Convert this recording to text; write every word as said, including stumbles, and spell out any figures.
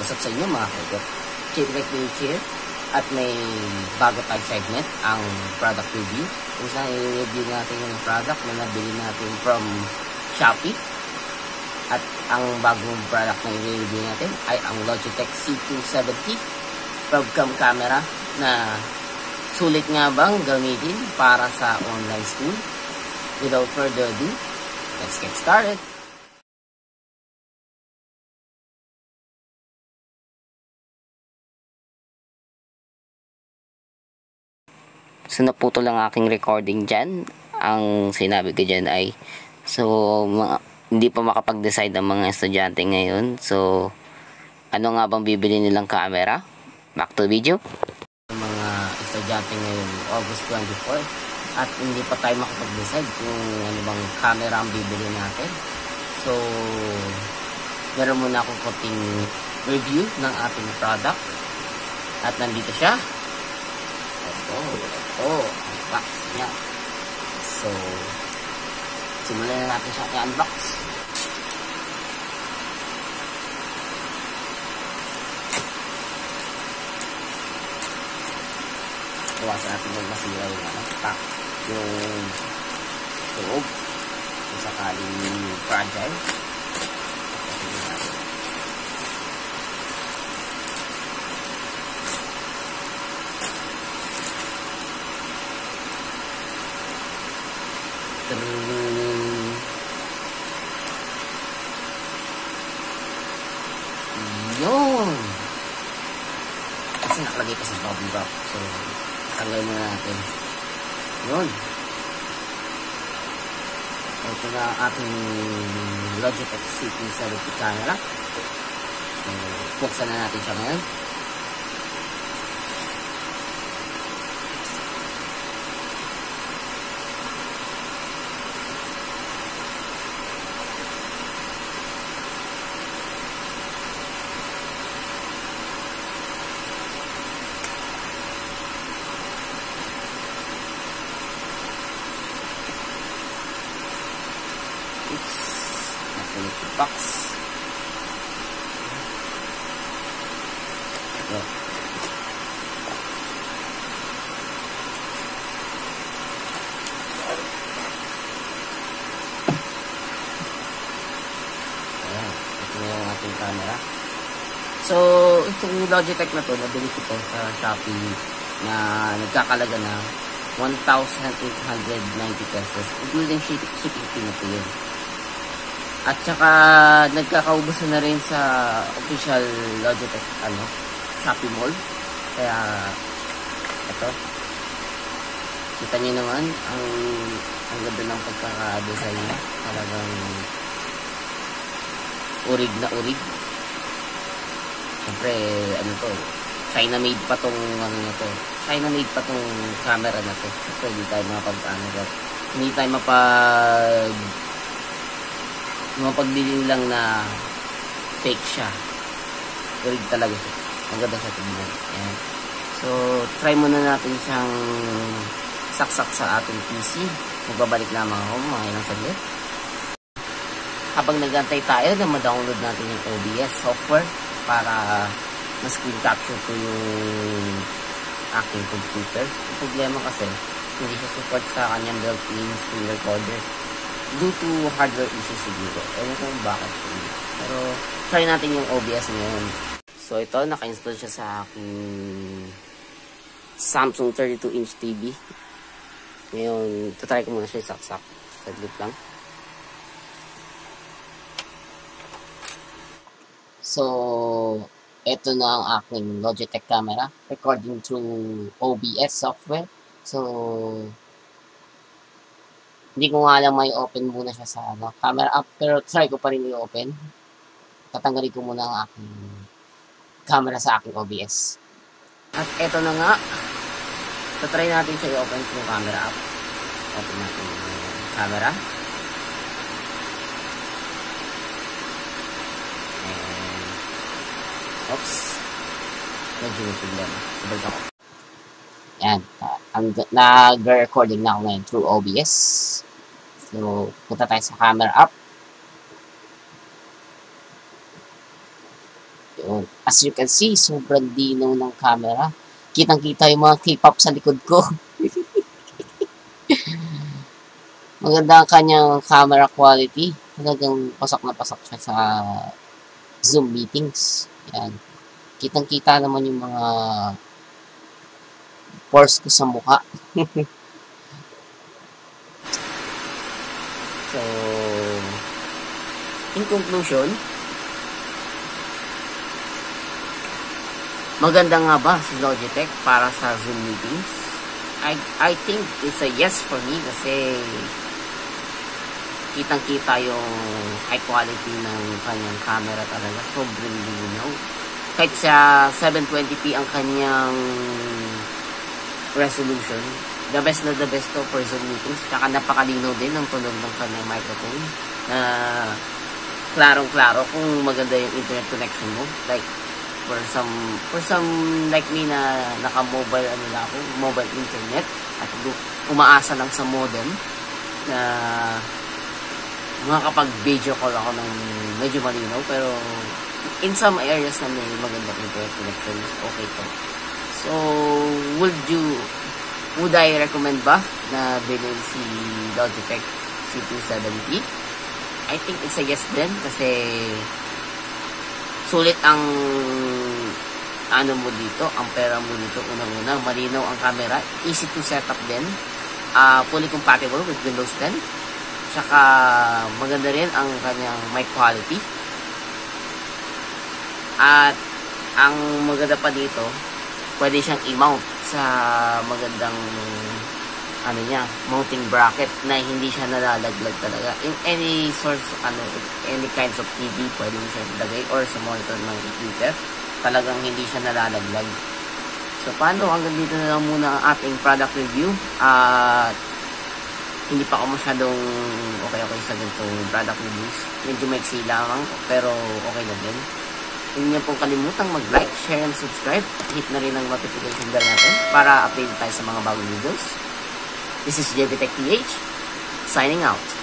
What's up sa inyo mga kaibigan? Chipwreck News here. At may bago tayong segment, ang product review. Kung saan i-review natin yung product na nabili natin from Shopee. At ang bagong product na i-review natin ay ang Logitech C two seventy webcam camera na sulit nga bang gamitin para sa online school. Without further ado, let's get started! So, naputo lang aking recording dyan. Ang sinabi ko dyan ay, so, mga, hindi pa makapag-decide ang mga estudyante ngayon. So, ano nga bang bibili nilang camera? Back to video. Mga estudyante ngayon, August twenty-fourth. At hindi pa tayo makapag-decide kung ano bang camera ang bibili natin. So, meron muna akong konting review ng ating product. At nandito siya. Let's go. Oh, box niya. So, simulan na natin siya i-unbox. Iwasan natin yung masira yung ano, pack, yung loob, kung sakaling fragile. Yun! Kasi nakalagay pa sa bubble wrap. So, tanggal muna natin. Yun. Ito na ating Logitech C two seventy camera. So, buksan na natin siya ngayon. Nakulit yung box. Ito. Ayan. Ito na yung ating camera. So, itong Logitech na to, nabili ko to sa Shopee na nagkakalaga na one thousand eight hundred ninety pesos. Including shipping, shipping fee na po yun. At saka, nagkakaubusan na rin sa official Logitech, ano, Shopee Mall. Kaya, ito. Kita nyo naman, ang, ang ganda ng pagkaka-design niya. Talagang, urig na urig. Siyempre, ano to, China made pa tong, ano na to, China made pa tong camera na to. So, hindi tayo mapag, ano, hindi tayo mapag, mapagbili lang na fake siya. Urig talaga siya. Ang ganda siya tingnan. Ayan. So, try muna natin siyang saksak sa ating P C. Magbabalik lamang ako mga ilang saglit. Habang nag-antay tayo na ma-download natin yung O B S software para na-screen capture ko yung aking computer. Yung problema kasi, hindi siya support sa kanyang built-in screen recorder. Due to hardware issues siguro. Ewan kung bakit. Pero, try natin yung O B S ngayon. So, ito, naka-install siya sa aking Samsung thirty-two inch T V. Ngayon, tutry ko muna siya saksak. Saglit lang. So, ito na ang aking Logitech camera. Recording through O B S software. So, hindi ko nga lang may open muna siya sa ano, camera app, pero try ko pa rin i-open. Tatanggalin ko muna ang aking camera sa aking O B S. At eto na nga, tatry natin siya i-open yung camera app. Open natin yung camera. And, oops, medyo may problema. Sabay ako. Yan, uh, nag-recording na ako ngayon through O B S. So, punta tayo sa camera app. Yun. As you can see, sobrang dinaw ng camera. Kitang-kita yung mga K-pop sa likod ko. Maganda ang kanyang camera quality. Talagang pasak na pasak siya sa Zoom meetings. Yan. Kitang-kita naman yung mga pores ko sa mukha. So, in conclusion, maganda nga ba si Logitech para sa Zoom meetings? I, I think it's a yes for me kasi kitang-kita yung high quality ng kanyang camera talaga. Sobrang linaw. Kahit sa seven twenty p ang kanyang resolution, the best na the best to for Zoom meetings. Tsaka napakalinaw din ang tunog ng kanyang microphone na klarong-klaro kung maganda yung internet connection mo. Like, for some, for some like me na naka-mobile, ano lang ako, mobile internet, at umaasa lang sa modem na makakapag-video call ako ng medyo malinaw, pero in some areas na may magandang internet connection, okay to. So, would you, would I recommend ba na bilhin si Logitech C two seventy? I think it's a yes din kasi sulit ang ano mo dito, ang pera mo dito, unang-una, malinaw ang camera, easy to set up din, uh, fully compatible with Windows ten, tsaka maganda rin ang kanyang mic quality. At ang maganda pa dito, pwede siyang i-mount sa magandang ano niya, mounting bracket na hindi siya nalalaglag talaga. In any source, ano, any kinds of T V, pwede mo siya ilagay or sa monitor ng computer. Talagang hindi siya nalalaglag. So, paano? Hanggang dito na lang muna ang ating product review. At uh, hindi pa ako masyadong okay-okay sa ganitong product reviews. Medyo maiksi lamang, pero okay na din. Hindi niyo pong kalimutang mag-like, share, and subscribe. Hit na rin ang notification bell natin para update tayo sa mga bagong videos. This is J B Tech P H, signing out.